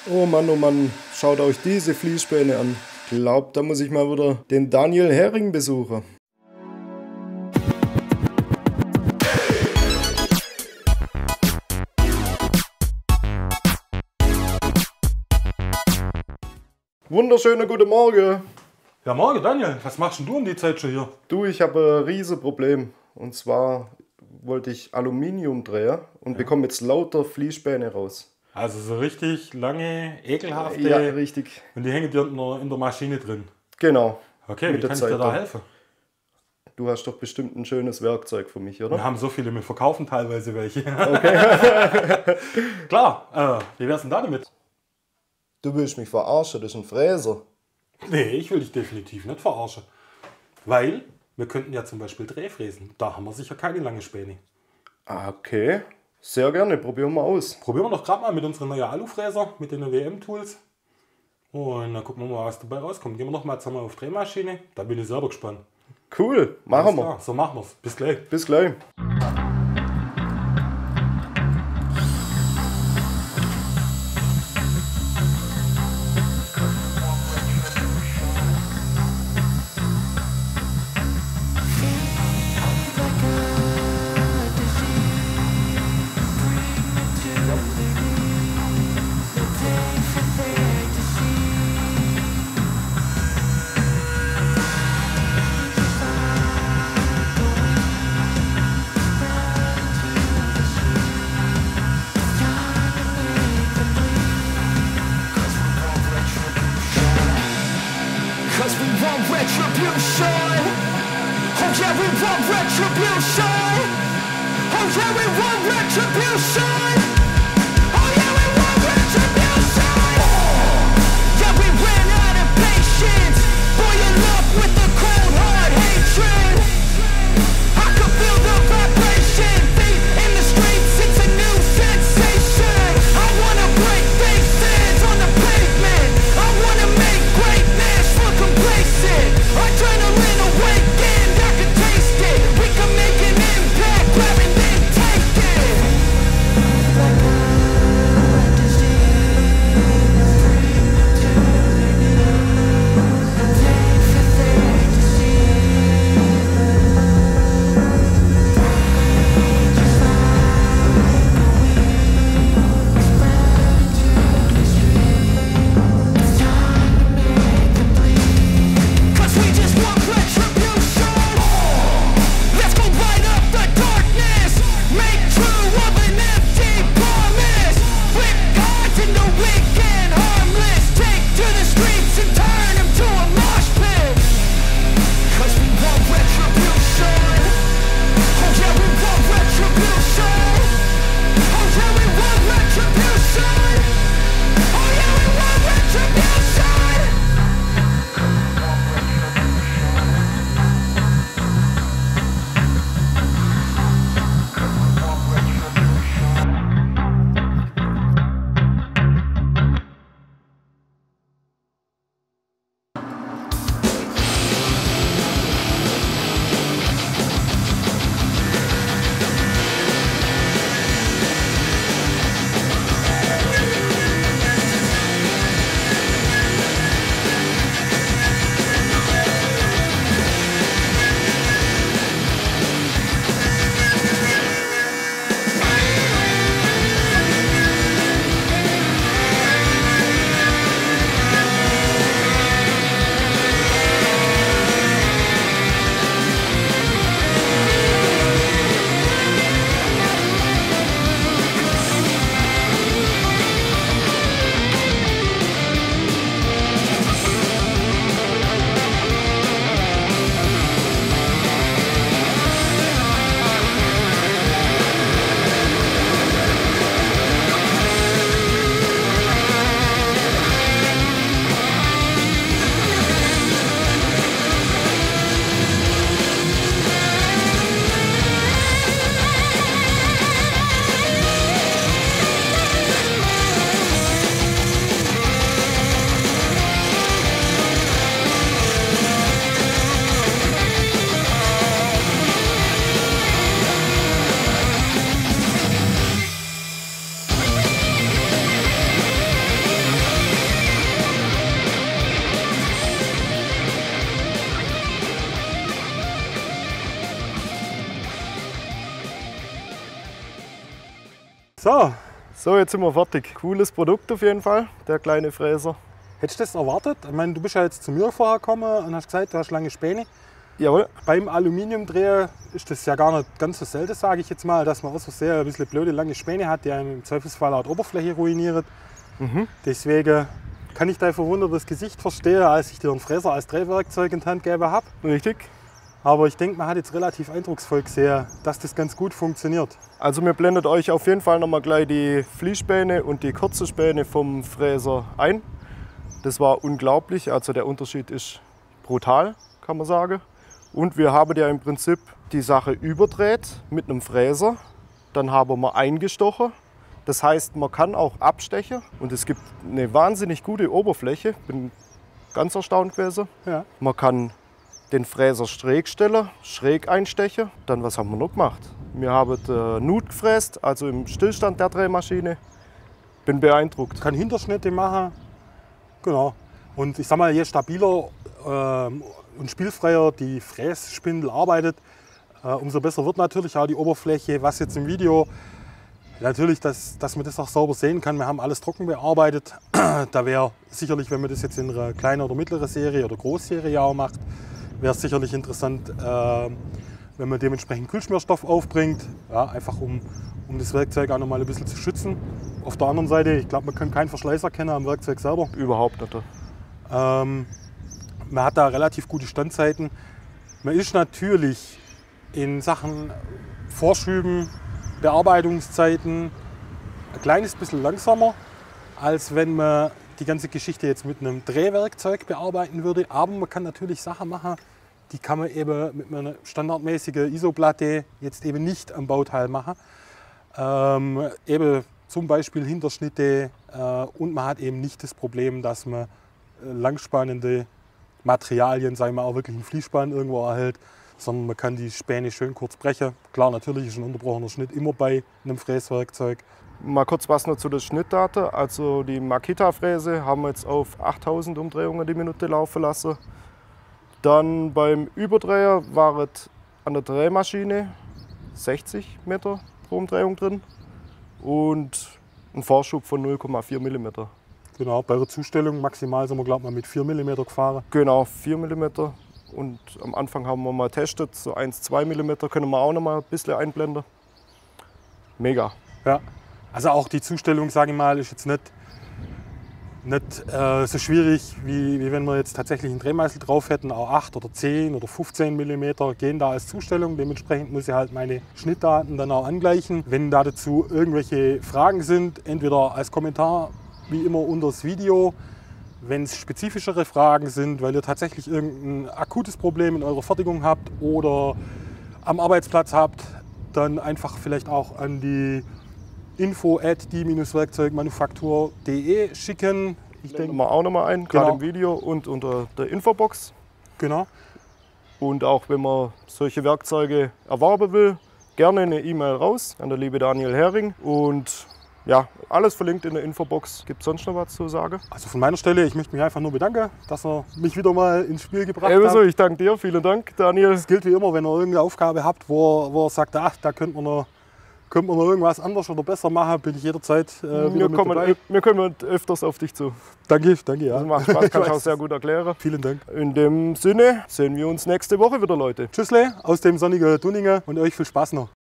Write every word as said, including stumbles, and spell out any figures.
Oh Mann, oh Mann, schaut euch diese Fließspäne an. Glaubt, da muss ich mal wieder den Daniel Hering besuchen. Wunderschöner guten Morgen. Ja, morgen Daniel, was machst denn du um die Zeit schon hier? Du, ich habe ein riesen Problem. Und zwar wollte ich Aluminium drehen und ja. bekomme jetzt lauter Fließspäne raus. Also so richtig lange, ekelhafte. Ja, richtig. Und die hängen dir in der, in der Maschine drin. Genau. Okay, wie kann ich dir da helfen? Du hast doch bestimmt ein schönes Werkzeug für mich, oder? Wir haben so viele, wir verkaufen teilweise welche. Okay. Klar, äh, wie wär's denn da damit? Du willst mich verarschen, das ist ein Fräser. Nee, ich will dich definitiv nicht verarschen. Weil wir könnten ja zum Beispiel Drehfräsen. Da haben wir sicher keine lange Späne. Okay, sehr gerne. Probieren wir aus. Probieren wir doch gerade mal mit unserem neuen Alufräser, mit den W M-Tools. Und dann gucken wir mal, was dabei rauskommt. Gehen wir noch mal zusammen auf Drehmaschine. Da bin ich selber gespannt. Cool, machen wir. So machen wir es. Bis gleich. Bis gleich. Retribution. Oh yeah, we want retribution. Oh yeah, we want retribution. Oh yeah, we want retribution. Yeah, we ran out of patience. Boiling up with the cold hard hatred. I can feel the vibration. Feet in the streets, it's a new sensation. I wanna break faces on the pavement. I wanna make greatness look complacent. Adrenaline awakened, I can taste it. We can make an impact, grab and then take it. Like a disease, take for things to see. Just like a weed, spread into the street. It's time to make them bleed. 'Cause we just want retribution. Let's go light up the darkness. Make true of an empty promise. Flip gods into weak and harmless. Take to the streets and turn them to a mosh pit. 'Cause we want retribution. Oh yeah, we want retribution. Oh yeah, we want retribution. Oh yeah, we want retribution. So, So, jetzt sind wir fertig. Cooles Produkt auf jeden Fall, der kleine Fräser. hättest du das erwartet? Ich meine, du bist ja jetzt zu mir vorher gekommen und hast gesagt, du hast lange Späne. Jawohl. Beim Aluminiumdreher ist das ja gar nicht ganz so selten, sage ich jetzt mal, dass man aus Versehen ein bisschen blöde lange Späne hat, die einem im Zweifelsfall auch die Oberfläche ruiniert. Mhm. Deswegen kann ich dein verwundertes Gesicht verstehen, als ich dir einen Fräser als Drehwerkzeug in die Hand gegeben habe. Richtig. Aber ich denke, man hat jetzt relativ eindrucksvoll gesehen, dass das ganz gut funktioniert. Also mir blendet euch auf jeden Fall nochmal gleich die Fließspäne und die kurze Späne vom Fräser ein. Das war unglaublich, also der Unterschied ist brutal, kann man sagen. Und wir haben ja im Prinzip die Sache überdreht mit einem Fräser. Dann haben wir eingestochen. Das heißt, man kann auch abstechen und es gibt eine wahnsinnig gute Oberfläche. Bin ganz erstaunt gewesen. Ja. Man kann den Fräser schräg stellen, schräg einstechen. Dann, was haben wir noch gemacht? Wir haben äh, Nut gefräst, also im Stillstand der Drehmaschine. Bin beeindruckt. Kann Hinterschnitte machen. Genau. Und ich sag mal, je stabiler ähm, und spielfreier die Frässpindel arbeitet, äh, umso besser wird natürlich auch die Oberfläche. Was jetzt im Video natürlich, dass, dass man das auch sauber sehen kann. Wir haben alles trocken bearbeitet. Da wäre sicherlich, wenn man das jetzt in einer kleinen oder mittleren Serie oder Großserie auch macht, wäre es sicherlich interessant, äh, wenn man dementsprechend Kühlschmierstoff aufbringt, ja, einfach um, um das Werkzeug auch noch mal ein bisschen zu schützen. Auf der anderen Seite, ich glaube, man kann keinen Verschleiß erkennen am Werkzeug selber. Überhaupt nicht. Ähm, man hat da relativ gute Standzeiten. Man ist natürlich in Sachen Vorschüben, Bearbeitungszeiten ein kleines bisschen langsamer, als wenn man die ganze Geschichte jetzt mit einem Drehwerkzeug bearbeiten würde. Aber man kann natürlich Sachen machen, die kann man eben mit einer standardmäßigen I S O-Platte jetzt eben nicht am Bauteil machen. Ähm, eben zum Beispiel Hinterschnitte äh, und man hat eben nicht das Problem, dass man äh, langspannende Materialien, sagen wir auch wirklich einen Fließspann irgendwo erhält, sondern man kann die Späne schön kurz brechen. Klar, natürlich ist ein unterbrochener Schnitt immer bei einem Fräswerkzeug. Mal kurz was noch zu den Schnittdaten. Also die Makita-Fräse haben wir jetzt auf achttausend Umdrehungen die Minute laufen lassen. Dann beim Überdreher waren an der Drehmaschine sechzig Meter pro Umdrehung drin und ein Vorschub von null Komma vier Millimeter. Genau, bei der Zustellung maximal sind wir, glaube ich, mit vier Millimeter gefahren. Genau, vier Millimeter. Und am Anfang haben wir mal getestet, so eins, zwei Millimeter können wir auch noch mal ein bisschen einblenden. Mega. Ja, also auch die Zustellung, sage ich mal, ist jetzt nicht, nicht äh, so schwierig, wie, wie wenn wir jetzt tatsächlich einen Drehmeißel drauf hätten. Auch acht oder zehn oder fünfzehn Millimeter gehen da als Zustellung. Dementsprechend muss ich halt meine Schnittdaten dann auch angleichen. Wenn da dazu irgendwelche Fragen sind, entweder als Kommentar, wie immer unter das Video. Wenn es spezifischere Fragen sind, weil ihr tatsächlich irgendein akutes Problem in eurer Fertigung habt oder am Arbeitsplatz habt, dann einfach vielleicht auch an die info at die werkzeugmanufaktur punkt de schicken. Ich Blenden denke wir auch noch mal ein, gerade Genau. im Video und unter der Infobox. Genau. Und auch wenn man solche Werkzeuge erwerben will, gerne eine E-Mail raus an der liebe Daniel Hering. Und ja, alles verlinkt in der Infobox. Gibt es sonst noch was zu sagen? Also von meiner Stelle, ich möchte mich einfach nur bedanken, dass ihr mich wieder mal ins Spiel gebracht Ebenso, habt. ich danke dir. Vielen Dank, Daniel. Es gilt wie immer, wenn ihr irgendeine Aufgabe habt, wo, wo ihr sagt, ach, da könnte man noch, könnte man noch irgendwas anders oder besser machen, bin ich jederzeit äh, wieder Wir mit kommen, dabei. wir kommen öfters auf dich zu. Danke, danke, ja. Das macht Spaß, Ich kann ich auch weiß. sehr gut erklären. Vielen Dank. In dem Sinne sehen wir uns nächste Woche wieder, Leute. Tschüssle aus dem sonnigen Dunningen und euch viel Spaß noch.